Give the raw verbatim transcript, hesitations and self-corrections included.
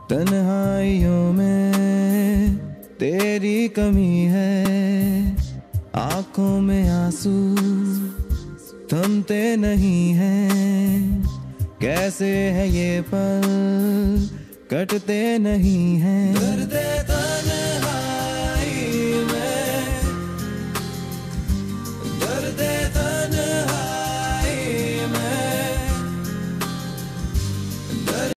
तन्हाइयों में तेरी कमी है, आंखों में आंसू थमते नहीं हैं। कैसे है ये पल कटते नहीं हैं। दर्द